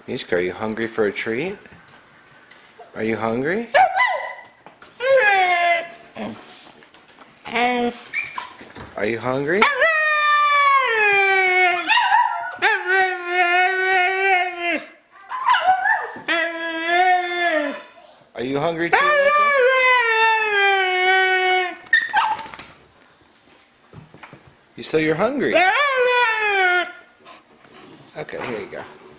Mishka, are you hungry for a treat? Are you hungry? Are you hungry? Are you hungry too, Mishka? You say you're hungry. Okay, here you go.